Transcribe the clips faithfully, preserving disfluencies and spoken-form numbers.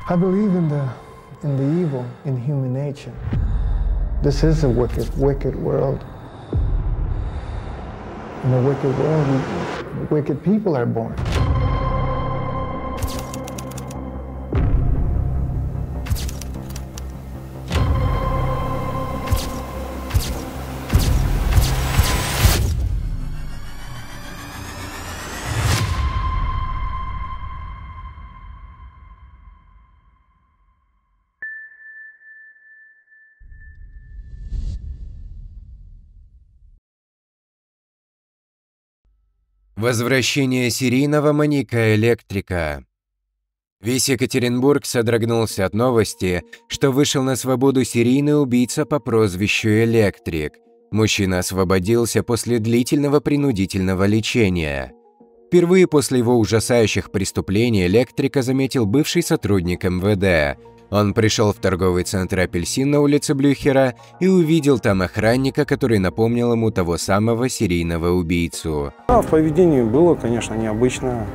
I believe in the in the evil in human nature. This is a wicked, wicked world. In a wicked world, wicked people are born. Возвращение серийного маньяка-электрика. Весь Екатеринбург содрогнулся от новости, что вышел на свободу серийный убийца по прозвищу Электрик. Мужчина освободился после длительного принудительного лечения. Впервые после его ужасающих преступлений Электрика заметил бывший сотрудник эм вэ дэ. Он пришел в торговый центр «Апельсин» на улице Блюхера и увидел там охранника, который напомнил ему того самого серийного убийцу. Да, в поведении было, конечно, необычное.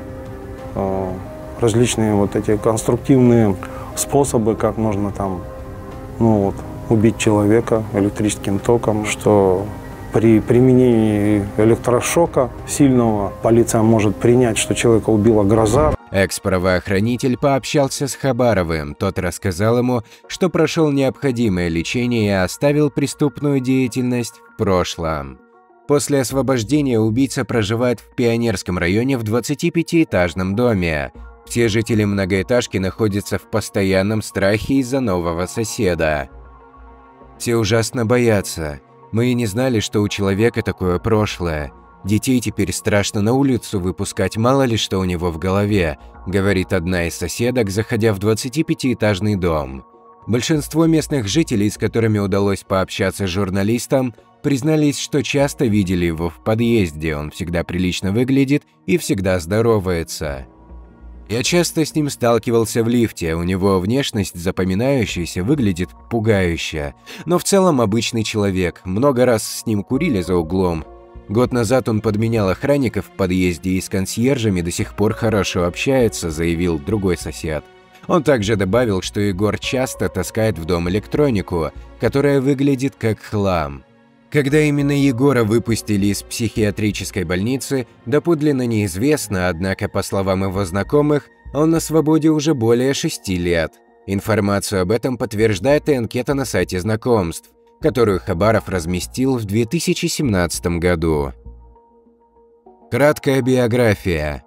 Различные вот эти конструктивные способы, как можно там, ну вот, убить человека электрическим током, что при применении электрошока сильного полиция может принять, что человека убила гроза. Экс-правоохранитель пообщался с Хабаровым, тот рассказал ему, что прошел необходимое лечение и оставил преступную деятельность в прошлом. После освобождения убийца проживает в Пионерском районе в двадцатипятиэтажном доме. Все жители многоэтажки находятся в постоянном страхе из-за нового соседа. Все ужасно боятся. Мы и не знали, что у человека такое прошлое. Детей теперь страшно на улицу выпускать, мало ли что у него в голове, говорит одна из соседок, заходя в двадцатипятиэтажный дом. Большинство местных жителей, с которыми удалось пообщаться с журналистом, признались, что часто видели его в подъезде, он всегда прилично выглядит и всегда здоровается. Я часто с ним сталкивался в лифте, у него внешность запоминающаяся, выглядит пугающе, но в целом обычный человек, много раз с ним курили за углом. Год назад он подменял охранников в подъезде и с консьержами до сих пор хорошо общается, заявил другой сосед. Он также добавил, что Егор часто таскает в дом электронику, которая выглядит как хлам. Когда именно Егора выпустили из психиатрической больницы, доподлинно неизвестно, однако, по словам его знакомых, он на свободе уже более шести лет. Информацию об этом подтверждает и анкета на сайте знакомств, которую Хабаров разместил в две тысячи семнадцатом году. Краткая биография.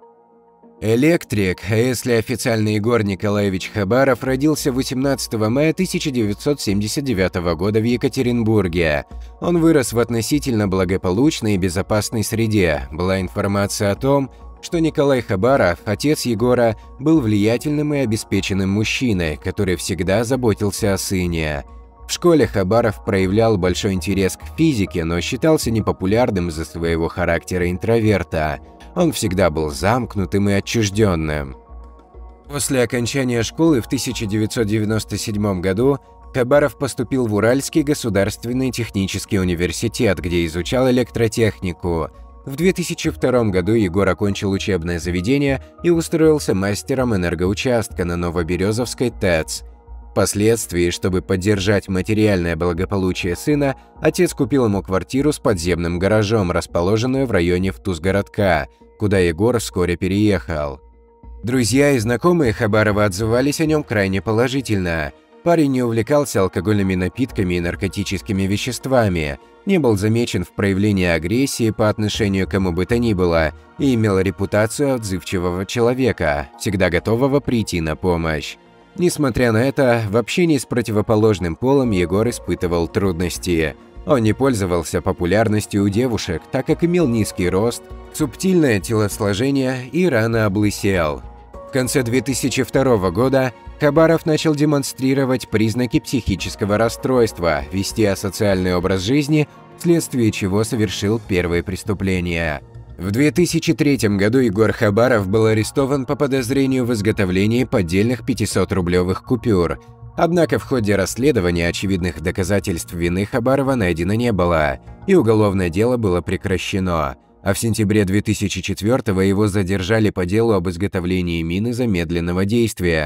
Электрик, а если официально Егор Николаевич Хабаров, родился восемнадцатого мая тысяча девятьсот семьдесят девятого года в Екатеринбурге. Он вырос в относительно благополучной и безопасной среде. Была информация о том, что Николай Хабаров, отец Егора, был влиятельным и обеспеченным мужчиной, который всегда заботился о сыне. В школе Хабаров проявлял большой интерес к физике, но считался непопулярным из-за своего характера интроверта. Он всегда был замкнутым и отчужденным. После окончания школы в тысяча девятьсот девяносто седьмом году Хабаров поступил в Уральский государственный технический университет, где изучал электротехнику. В две тысячи втором году Егор окончил учебное заведение и устроился мастером энергоучастка на Новоберезовской ТЭЦ. Впоследствии, чтобы поддержать материальное благополучие сына, отец купил ему квартиру с подземным гаражом, расположенную в районе Втузгородка, куда Егор вскоре переехал. Друзья и знакомые Хабарова отзывались о нем крайне положительно. Парень не увлекался алкогольными напитками и наркотическими веществами, не был замечен в проявлении агрессии по отношению к кому бы то ни было и имел репутацию отзывчивого человека, всегда готового прийти на помощь. Несмотря на это, в общении с противоположным полом Егор испытывал трудности. Он не пользовался популярностью у девушек, так как имел низкий рост, субтильное телосложение и рано облысел. В конце две тысячи второго года Хабаров начал демонстрировать признаки психического расстройства, вести асоциальный образ жизни, вследствие чего совершил первые преступления. В две тысячи третьем году Егор Хабаров был арестован по подозрению в изготовлении поддельных пятисотрублевых купюр. Однако в ходе расследования очевидных доказательств вины Хабарова найдено не было, и уголовное дело было прекращено. А в сентябре две тысячи четвёртого его задержали по делу об изготовлении мины замедленного действия.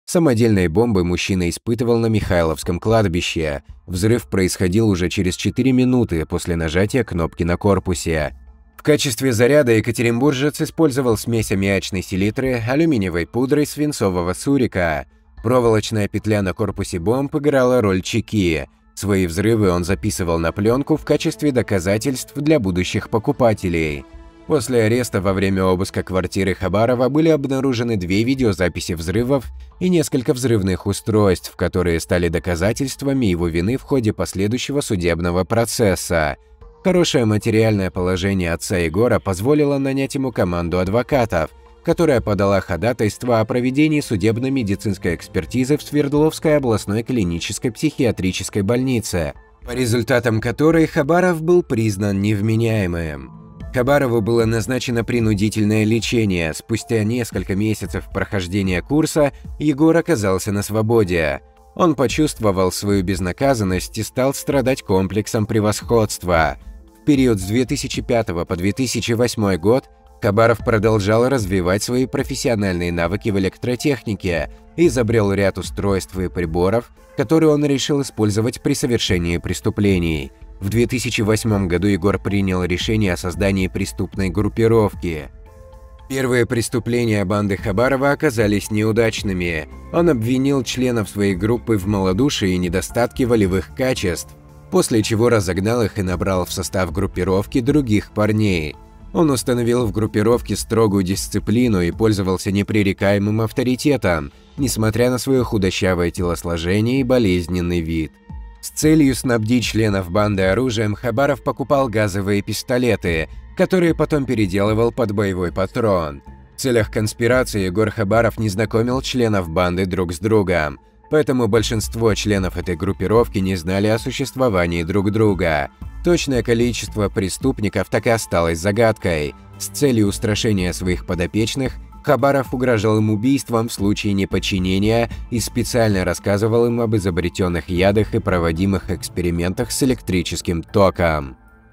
Самодельные бомбы мужчина испытывал на Михайловском кладбище. Взрыв происходил уже через четыре минуты после нажатия кнопки на корпусе. В качестве заряда екатеринбуржец использовал смесь аммиачной селитры, алюминиевой пудры и свинцового сурика. Проволочная петля на корпусе бомб играла роль чеки. Свои взрывы он записывал на пленку в качестве доказательств для будущих покупателей. После ареста во время обыска квартиры Хабарова были обнаружены две видеозаписи взрывов и несколько взрывных устройств, которые стали доказательствами его вины в ходе последующего судебного процесса. Хорошее материальное положение отца Егора позволило нанять ему команду адвокатов, которая подала ходатайство о проведении судебно-медицинской экспертизы в Свердловской областной клинической психиатрической больнице, по результатам которой Хабаров был признан невменяемым. Хабарову было назначено принудительное лечение. Спустя несколько месяцев прохождения курса Егор оказался на свободе. Он почувствовал свою безнаказанность и стал страдать комплексом превосходства. В период с две тысячи пятого по две тысячи восьмой год Хабаров продолжал развивать свои профессиональные навыки в электротехнике и изобрел ряд устройств и приборов, которые он решил использовать при совершении преступлений. В две тысячи восьмом году Егор принял решение о создании преступной группировки. Первые преступления банды Хабарова оказались неудачными. Он обвинил членов своей группы в малодушии и недостатке волевых качеств, после чего разогнал их и набрал в состав группировки других парней. Он установил в группировке строгую дисциплину и пользовался непререкаемым авторитетом, несмотря на свое худощавое телосложение и болезненный вид. С целью снабдить членов банды оружием Хабаров покупал газовые пистолеты, которые потом переделывал под боевой патрон. В целях конспирации Егор Хабаров не знакомил членов банды друг с другом, поэтому большинство членов этой группировки не знали о существовании друг друга. Точное количество преступников так и осталось загадкой. С целью устрашения своих подопечных Хабаров угрожал им убийством в случае неподчинения и специально рассказывал им об изобретенных ядах и проводимых экспериментах с электрическим током.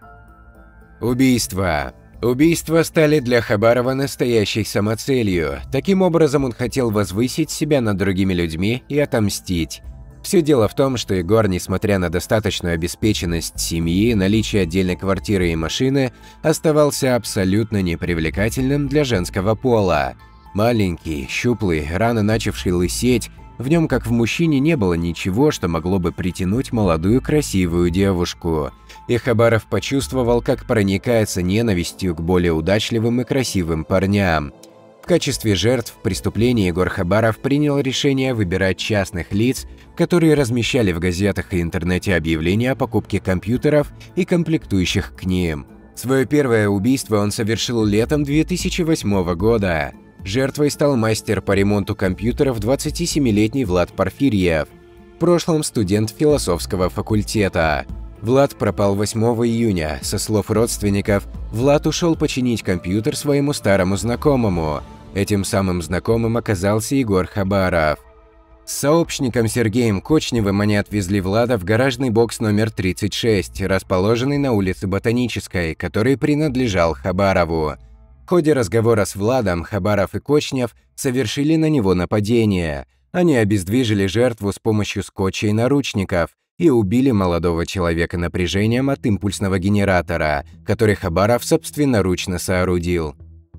Убийства. Убийства стали для Хабарова настоящей самоцелью. Таким образом, он хотел возвысить себя над другими людьми и отомстить. Все дело в том, что Егор, несмотря на достаточную обеспеченность семьи, наличие отдельной квартиры и машины, оставался абсолютно непривлекательным для женского пола. Маленький, щуплый, рано начавший лысеть, в нем, как в мужчине, не было ничего, что могло бы притянуть молодую красивую девушку. И Хабаров почувствовал, как проникается ненавистью к более удачливым и красивым парням. В качестве жертв преступления Егор Хабаров принял решение выбирать частных лиц, которые размещали в газетах и интернете объявления о покупке компьютеров и комплектующих к ним. Свое первое убийство он совершил летом две тысячи восьмого года. Жертвой стал мастер по ремонту компьютеров двадцатисемилетний Влад Порфирьев, в прошлом студент философского факультета. Влад пропал восьмого июня. Со слов родственников, Влад ушел починить компьютер своему старому знакомому. Этим самым знакомым оказался Егор Хабаров. С сообщником Сергеем Кочневым они отвезли Влада в гаражный бокс номер тридцать шесть, расположенный на улице Ботанической, который принадлежал Хабарову. В ходе разговора с Владом Хабаров и Кочнев совершили на него нападение. Они обездвижили жертву с помощью скотча и наручников и убили молодого человека напряжением от импульсного генератора, который Хабаров собственноручно соорудил.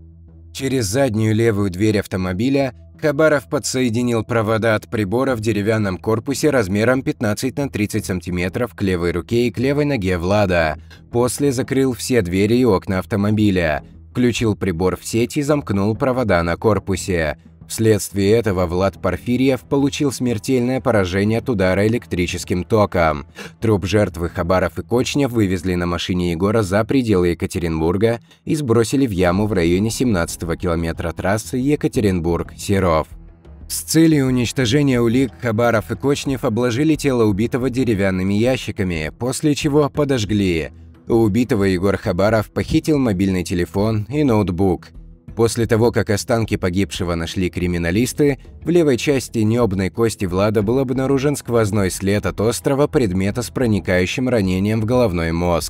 Через заднюю левую дверь автомобиля Хабаров подсоединил провода от прибора в деревянном корпусе размером пятнадцать на тридцать сантиметров к левой руке и к левой ноге Влада. После закрыл все двери и окна автомобиля, включил прибор в сеть и замкнул провода на корпусе. Вследствие этого Влад Порфирьев получил смертельное поражение от удара электрическим током. Труп жертвы Хабаров и Кочнев вывезли на машине Егора за пределы Екатеринбурга и сбросили в яму в районе семнадцатого километра трассы Екатеринбург-Серов. С целью уничтожения улик Хабаров и Кочнев обложили тело убитого деревянными ящиками, после чего подожгли. У убитого Егор Хабаров похитил мобильный телефон и ноутбук. После того, как останки погибшего нашли криминалисты, в левой части небной кости Влада был обнаружен сквозной след от острого предмета с проникающим ранением в головной мозг.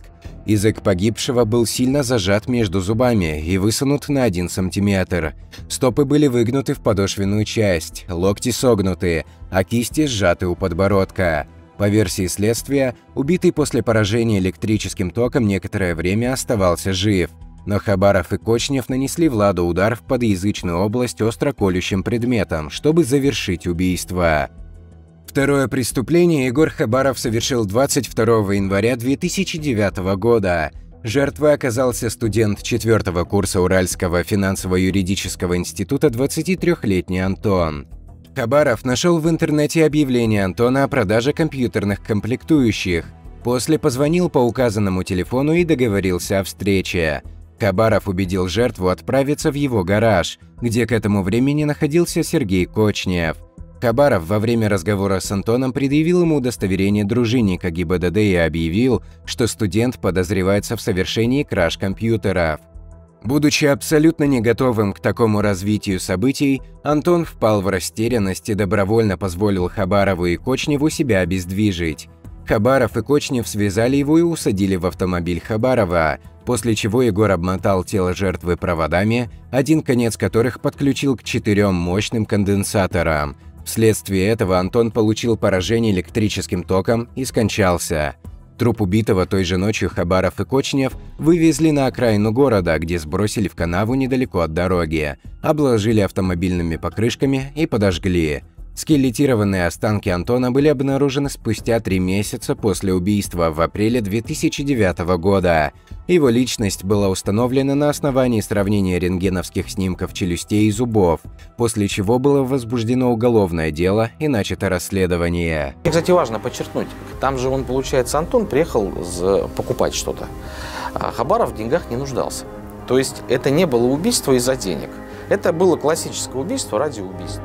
Язык погибшего был сильно зажат между зубами и высунут на один сантиметр. Стопы были выгнуты в подошвенную часть, локти согнуты, а кисти сжаты у подбородка. По версии следствия, убитый после поражения электрическим током некоторое время оставался жив, но Хабаров и Кочнев нанесли Владу удар в подъязычную область остро колющим предметом, чтобы завершить убийство. Второе преступление Егор Хабаров совершил двадцать второго января две тысячи девятого года. Жертвой оказался студент четвертого курса Уральского финансово-юридического института двадцатитрёхлетний Антон. Хабаров нашел в интернете объявление Антона о продаже компьютерных комплектующих. После позвонил по указанному телефону и договорился о встрече. Хабаров убедил жертву отправиться в его гараж, где к этому времени находился Сергей Кочнев. Хабаров во время разговора с Антоном предъявил ему удостоверение дружинника ГИБДД и объявил, что студент подозревается в совершении краж компьютеров. Будучи абсолютно не готовым к такому развитию событий, Антон впал в растерянность и добровольно позволил Хабарову и Кочневу себя обездвижить. Хабаров и Кочнев связали его и усадили в автомобиль Хабарова, после чего Егор обмотал тело жертвы проводами, один конец которых подключил к четырем мощным конденсаторам. Вследствие этого Антон получил поражение электрическим током и скончался. Труп убитого той же ночью Хабаров и Кочнев вывезли на окраину города, где сбросили в канаву недалеко от дороги, обложили автомобильными покрышками и подожгли. Скелетированные останки Антона были обнаружены спустя три месяца после убийства в апреле две тысячи девятого года. Его личность была установлена на основании сравнения рентгеновских снимков челюстей и зубов, после чего было возбуждено уголовное дело и начато расследование. И, кстати, важно подчеркнуть, там же он, получается, Антон приехал покупать что-то, а Хабаров в деньгах не нуждался. То есть это не было убийство из-за денег, это было классическое убийство ради убийства.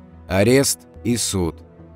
Арест и суд.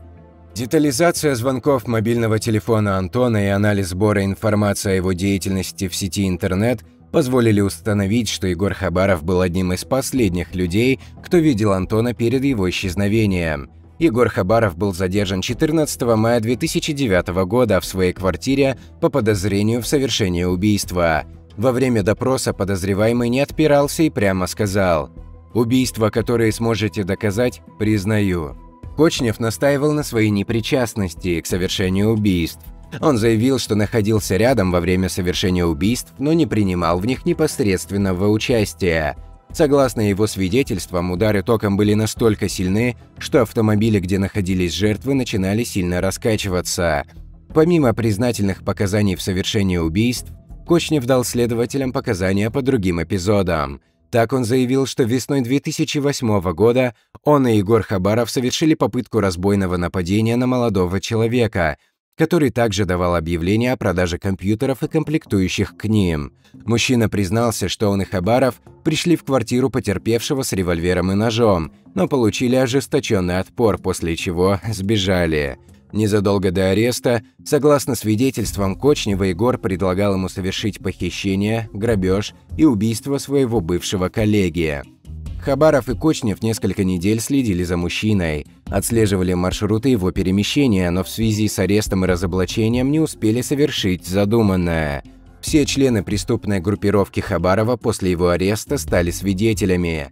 Детализация звонков мобильного телефона Антона и анализ сбора информации о его деятельности в сети интернет позволили установить, что Егор Хабаров был одним из последних людей, кто видел Антона перед его исчезновением. Егор Хабаров был задержан четырнадцатого мая две тысячи девятого года в своей квартире по подозрению в совершении убийства. Во время допроса подозреваемый не отпирался и прямо сказал: «Убийства, которые сможете доказать, признаю». Кочнев настаивал на своей непричастности к совершению убийств. Он заявил, что находился рядом во время совершения убийств, но не принимал в них непосредственного участия. Согласно его свидетельствам, удары током были настолько сильны, что автомобили, где находились жертвы, начинали сильно раскачиваться. Помимо признательных показаний в совершении убийств, Кочнев дал следователям показания по другим эпизодам. Так он заявил, что весной две тысячи восьмого года он и Егор Хабаров совершили попытку разбойного нападения на молодого человека, который также давал объявление о продаже компьютеров и комплектующих к ним. Мужчина признался, что он и Хабаров пришли в квартиру потерпевшего с револьвером и ножом, но получили ожесточенный отпор, после чего сбежали. Незадолго до ареста, согласно свидетельствам Кочнева, Егор предлагал ему совершить похищение, грабеж и убийство своего бывшего коллеги. Хабаров и Кочнев несколько недель следили за мужчиной, отслеживали маршруты его перемещения, но в связи с арестом и разоблачением не успели совершить задуманное. Все члены преступной группировки Хабарова после его ареста стали свидетелями.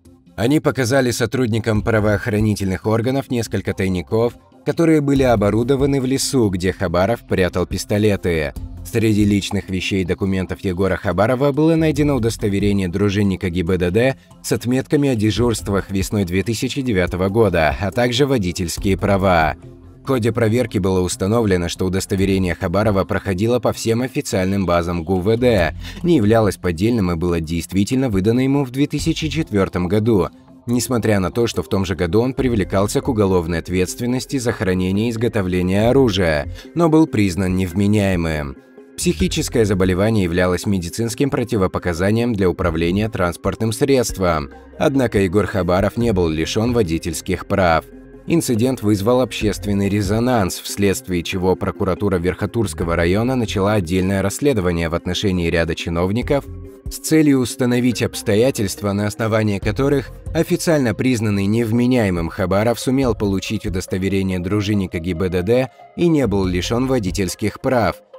Они показали сотрудникам правоохранительных органов несколько тайников, которые были оборудованы в лесу, где Хабаров прятал пистолеты. Среди личных вещей и документов Егора Хабарова было найдено удостоверение дружинника ГИБДД с отметками о дежурствах весной две тысячи девятого года, а также водительские права. В ходе проверки было установлено, что удостоверение Хабарова проходило по всем официальным базам ГУВД, не являлось поддельным и было действительно выдано ему в две тысячи четвёртом году, несмотря на то, что в том же году он привлекался к уголовной ответственности за хранение и изготовление оружия, но был признан невменяемым. Психическое заболевание являлось медицинским противопоказанием для управления транспортным средством, однако Егор Хабаров не был лишен водительских прав. Инцидент вызвал общественный резонанс, вследствие чего прокуратура Верхотурского района начала отдельное расследование в отношении ряда чиновников с целью установить обстоятельства, на основании которых официально признанный невменяемым Хабаров сумел получить удостоверение дружинника ГИБДД и не был лишен водительских прав,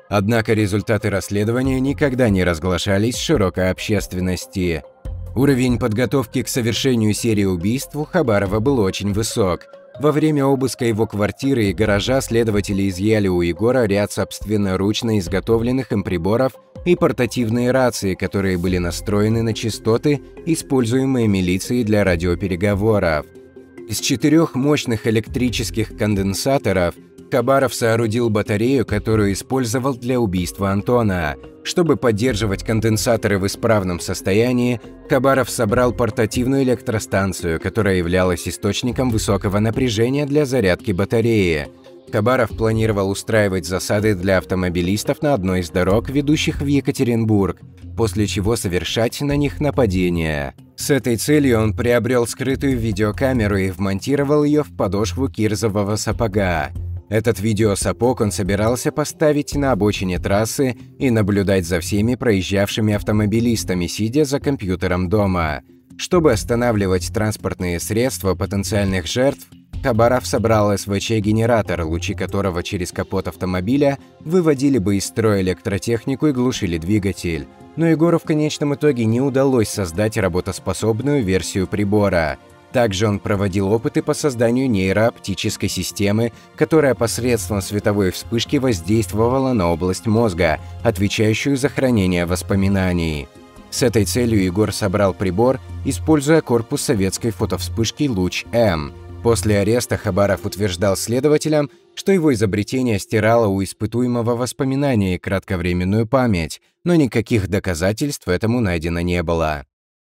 Однако результаты расследования никогда не разглашались широкой общественности. Уровень подготовки к совершению серии убийств у Хабарова был очень высок. Во время обыска его квартиры и гаража следователи изъяли у Егора ряд собственноручно изготовленных им приборов и портативные рации, которые были настроены на частоты, используемые милицией для радиопереговоров. Из четырех мощных электрических конденсаторов Хабаров соорудил батарею, которую использовал для убийства Антона. Чтобы поддерживать конденсаторы в исправном состоянии, Хабаров собрал портативную электростанцию, которая являлась источником высокого напряжения для зарядки батареи. Хабаров планировал устраивать засады для автомобилистов на одной из дорог, ведущих в Екатеринбург, после чего совершать на них нападения. С этой целью он приобрел скрытую видеокамеру и вмонтировал ее в подошву кирзового сапога. Этот видеосапог он собирался поставить на обочине трассы и наблюдать за всеми проезжавшими автомобилистами, сидя за компьютером дома. Чтобы останавливать транспортные средства потенциальных жертв, Хабаров собрал эс вэ че-генератор, лучи которого через капот автомобиля выводили бы из строя электротехнику и глушили двигатель. Но Егору в конечном итоге не удалось создать работоспособную версию прибора. Также он проводил опыты по созданию нейрооптической системы, которая посредством световой вспышки воздействовала на область мозга, отвечающую за хранение воспоминаний. С этой целью Егор собрал прибор, используя корпус советской фотовспышки «Луч-М». После ареста Хабаров утверждал следователям, что его изобретение стирало у испытуемого воспоминания и кратковременную память, но никаких доказательств этому найдено не было.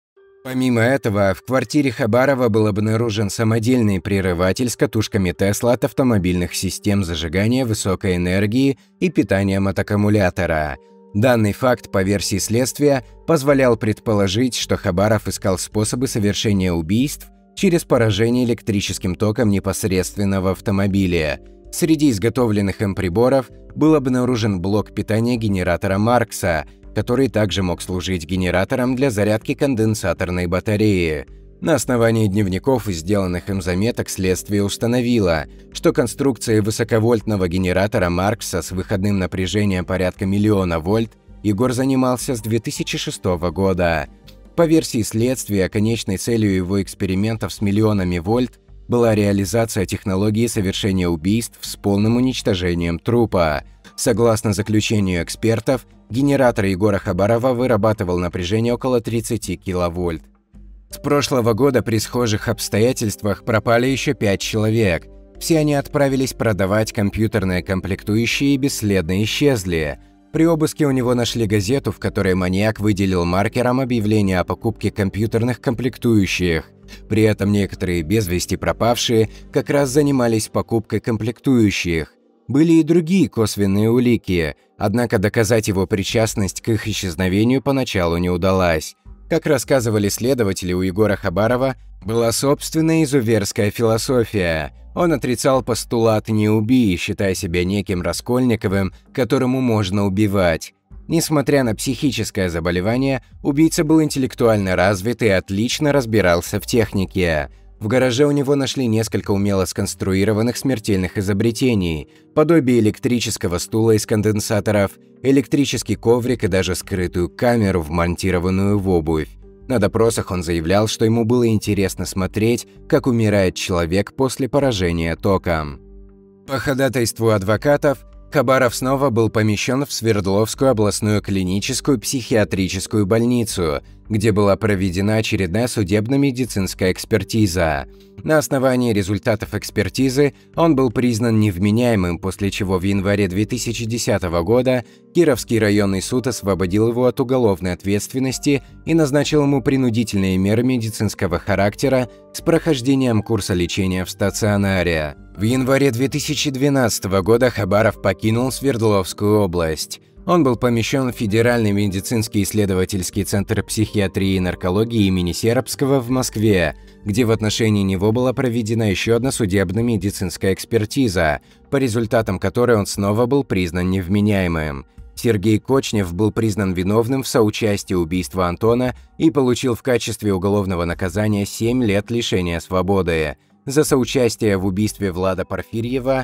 Помимо этого, в квартире Хабарова был обнаружен самодельный прерыватель с катушками Тесла от автомобильных систем зажигания высокой энергии и питанием от аккумулятора. Данный факт, по версии следствия, позволял предположить, что Хабаров искал способы совершения убийств через поражение электрическим током непосредственно в автомобиле. Среди изготовленных им приборов был обнаружен блок питания генератора Маркса, который также мог служить генератором для зарядки конденсаторной батареи. На основании дневников и сделанных им заметок следствие установило, что конструкцией высоковольтного генератора Маркса с выходным напряжением порядка миллиона вольт Егор занимался с две тысячи шестого года. По версии следствия, конечной целью его экспериментов с миллионами вольт была реализация технологии совершения убийств с полным уничтожением трупа. Согласно заключению экспертов, генератор Егора Хабарова вырабатывал напряжение около тридцати киловольт. С прошлого года при схожих обстоятельствах пропали еще пять человек. Все они отправились продавать компьютерные комплектующие и бесследно исчезли. При обыске у него нашли газету, в которой маньяк выделил маркером объявление о покупке компьютерных комплектующих. При этом некоторые без вести пропавшие как раз занимались покупкой комплектующих. Были и другие косвенные улики, однако доказать его причастность к их исчезновению поначалу не удалось. Как рассказывали следователи, у Егора Хабарова была собственная изуверская философия. Он отрицал постулат «не убий», считая себя неким Раскольниковым, которому можно убивать. Несмотря на психическое заболевание, убийца был интеллектуально развит и отлично разбирался в технике. В гараже у него нашли несколько умело сконструированных смертельных изобретений, подобие электрического стула из конденсаторов, электрический коврик и даже скрытую камеру, вмонтированную в обувь. На допросах он заявлял, что ему было интересно смотреть, как умирает человек после поражения током. По ходатайству адвокатов, Хабаров снова был помещен в Свердловскую областную клиническую психиатрическую больницу, где была проведена очередная судебно-медицинская экспертиза. На основании результатов экспертизы он был признан невменяемым, после чего в январе две тысячи десятого года Кировский районный суд освободил его от уголовной ответственности и назначил ему принудительные меры медицинского характера с прохождением курса лечения в стационаре. В январе две тысячи двенадцатого года Хабаров покинул Свердловскую область. Он был помещен в Федеральный медицинский исследовательский центр психиатрии и наркологии имени Сербского в Москве, где в отношении него была проведена еще одна судебно-медицинская экспертиза, по результатам которой он снова был признан невменяемым. Сергей Кочнев был признан виновным в соучастии убийства Антона и получил в качестве уголовного наказания семь лет лишения свободы. За соучастие в убийстве Влада Порфирьева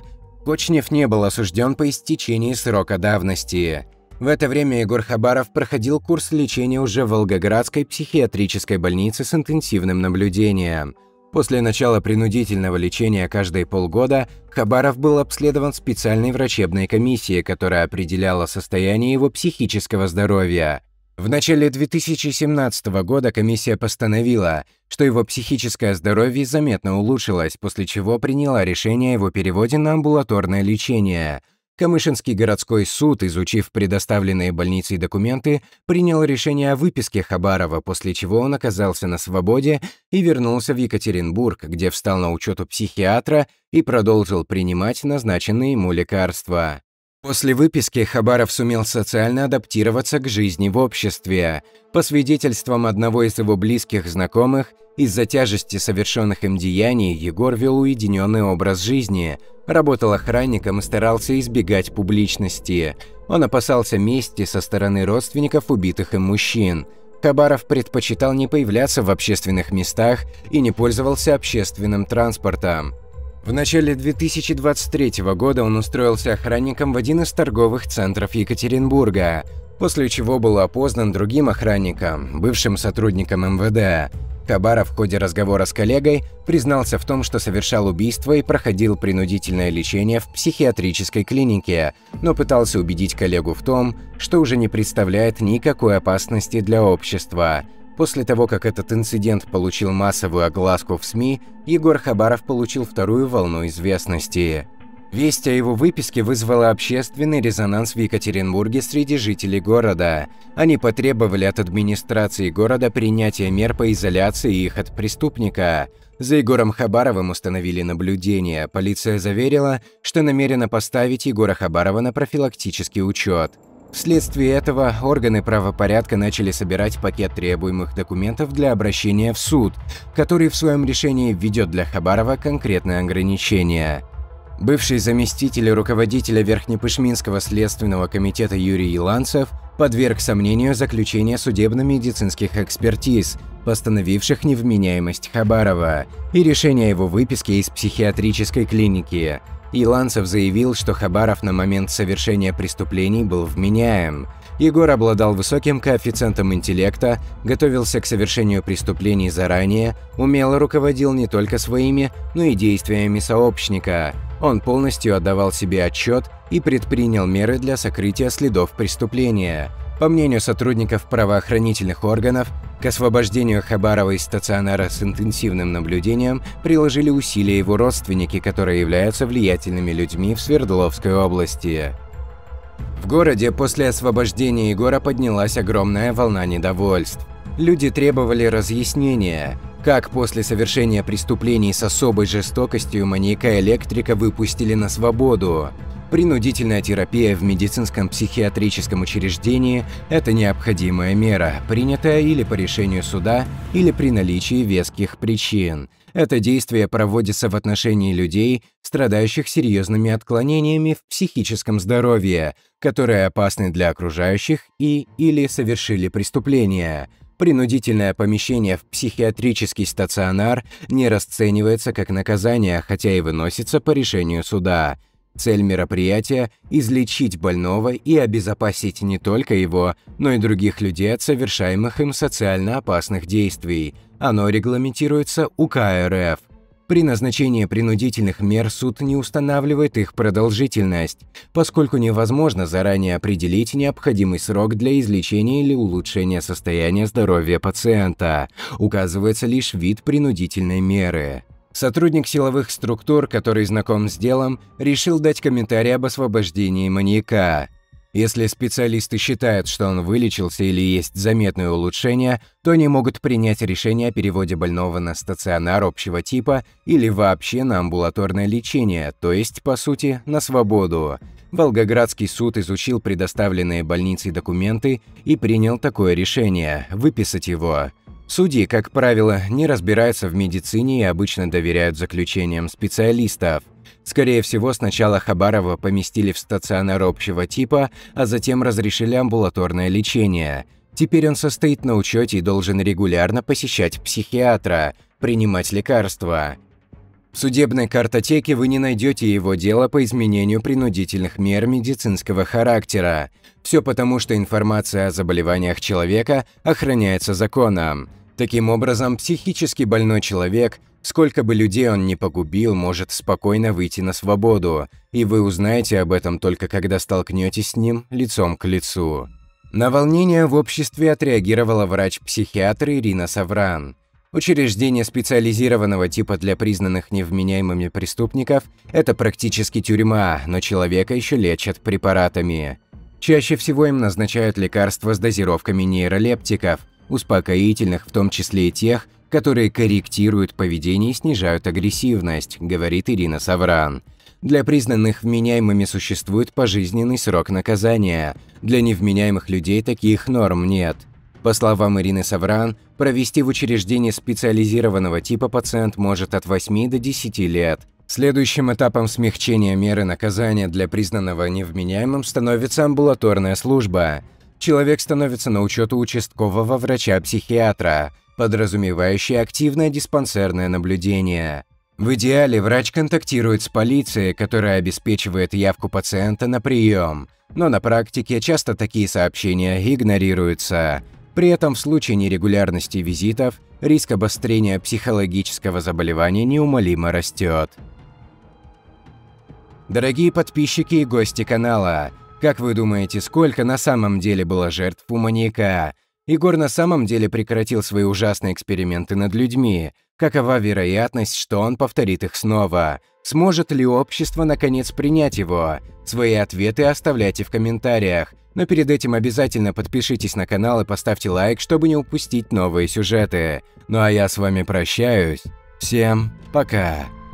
Кочнев не был осужден по истечении срока давности. В это время Егор Хабаров проходил курс лечения уже в Волгоградской психиатрической больнице с интенсивным наблюдением. После начала принудительного лечения каждые полгода Хабаров был обследован специальной врачебной комиссией, которая определяла состояние его психического здоровья. В начале две тысячи семнадцатого года комиссия постановила, что его психическое здоровье заметно улучшилось, после чего приняла решение о его переводе на амбулаторное лечение. Камышинский городской суд, изучив предоставленные больницей документы, принял решение о выписке Хабарова, после чего он оказался на свободе и вернулся в Екатеринбург, где встал на учет у психиатра и продолжил принимать назначенные ему лекарства. После выписки Хабаров сумел социально адаптироваться к жизни в обществе. По свидетельствам одного из его близких знакомых, из-за тяжести совершенных им деяний Егор вел уединенный образ жизни, работал охранником и старался избегать публичности. Он опасался мести со стороны родственников убитых им мужчин. Хабаров предпочитал не появляться в общественных местах и не пользовался общественным транспортом. В начале две тысячи двадцать третьего года он устроился охранником в один из торговых центров Екатеринбурга, после чего был опознан другим охранником, бывшим сотрудником эм вэ дэ. Хабаров в ходе разговора с коллегой признался в том, что совершал убийство и проходил принудительное лечение в психиатрической клинике, но пытался убедить коллегу в том, что уже не представляет никакой опасности для общества. После того, как этот инцидент получил массовую огласку в СМИ, Егор Хабаров получил вторую волну известности. Весть о его выписке вызвала общественный резонанс в Екатеринбурге среди жителей города. Они потребовали от администрации города принятия мер по изоляции их от преступника. За Егором Хабаровым установили наблюдение. Полиция заверила, что намерена поставить Егора Хабарова на профилактический учет. Вследствие этого органы правопорядка начали собирать пакет требуемых документов для обращения в суд, который в своем решении введет для Хабарова конкретные ограничения. Бывший заместитель руководителя Верхнепышминского следственного комитета Юрий Еланцев подверг сомнению заключение судебно-медицинских экспертиз, постановивших невменяемость Хабарова, и решение о его выписке из психиатрической клиники. Еланцев заявил, что Хабаров на момент совершения преступлений был вменяем. Егор обладал высоким коэффициентом интеллекта, готовился к совершению преступлений заранее, умело руководил не только своими, но и действиями сообщника. Он полностью отдавал себе отчет и предпринял меры для сокрытия следов преступления. По мнению сотрудников правоохранительных органов, к освобождению Хабарова из стационара с интенсивным наблюдением приложили усилия его родственники, которые являются влиятельными людьми в Свердловской области. В городе после освобождения Егора поднялась огромная волна недовольств. Люди требовали разъяснения, как после совершения преступлений с особой жестокостью маньяка-электрика выпустили на свободу. Принудительная терапия в медицинском психиатрическом учреждении – это необходимая мера, принятая или по решению суда, или при наличии веских причин. Это действие проводится в отношении людей, страдающих серьезными отклонениями в психическом здоровье, которые опасны для окружающих и или совершили преступления. Принудительное помещение в психиатрический стационар не расценивается как наказание, хотя и выносится по решению суда. Цель мероприятия – излечить больного и обезопасить не только его, но и других людей от совершаемых им социально опасных действий. Оно регламентируется у ка эр эф. При назначении принудительных мер суд не устанавливает их продолжительность, поскольку невозможно заранее определить необходимый срок для излечения или улучшения состояния здоровья пациента. Указывается лишь вид принудительной меры. Сотрудник силовых структур, который знаком с делом, решил дать комментарий об освобождении маньяка. Если специалисты считают, что он вылечился или есть заметные улучшения, то они могут принять решение о переводе больного на стационар общего типа или вообще на амбулаторное лечение, то есть, по сути, на свободу. Волгоградский суд изучил предоставленные больницей документы и принял такое решение – выписать его. Судьи, как правило, не разбираются в медицине и обычно доверяют заключениям специалистов. Скорее всего, сначала Хабарова поместили в стационар общего типа, а затем разрешили амбулаторное лечение. Теперь он состоит на учете и должен регулярно посещать психиатра, принимать лекарства. В судебной картотеке вы не найдете его дело по изменению принудительных мер медицинского характера. Все потому, что информация о заболеваниях человека охраняется законом. Таким образом, психически больной человек, сколько бы людей он ни погубил, может спокойно выйти на свободу, и вы узнаете об этом только когда столкнетесь с ним лицом к лицу. На волнение в обществе отреагировала врач-психиатр Ирина Савран. Учреждение специализированного типа для признанных невменяемыми преступников – это практически тюрьма, но человека еще лечат препаратами. Чаще всего им назначают лекарства с дозировками нейролептиков, успокоительных, в том числе и тех, которые корректируют поведение и снижают агрессивность, говорит Ирина Савран. Для признанных вменяемыми существует пожизненный срок наказания. Для невменяемых людей таких норм нет. По словам Ирины Савран, провести в учреждении специализированного типа пациент может от восьми до десяти лет. Следующим этапом смягчения меры наказания для признанного невменяемым становится амбулаторная служба. Человек становится на учет у участкового врача-психиатра, подразумевающий активное диспансерное наблюдение. В идеале врач контактирует с полицией, которая обеспечивает явку пациента на прием, но на практике часто такие сообщения игнорируются. При этом в случае нерегулярности визитов риск обострения психологического заболевания неумолимо растет. Дорогие подписчики и гости канала, как вы думаете, сколько на самом деле было жертв у маньяка? Егор на самом деле прекратил свои ужасные эксперименты над людьми. Какова вероятность, что он повторит их снова? Сможет ли общество наконец принять его? Свои ответы оставляйте в комментариях. Но перед этим обязательно подпишитесь на канал и поставьте лайк, чтобы не упустить новые сюжеты. Ну а я с вами прощаюсь. Всем пока!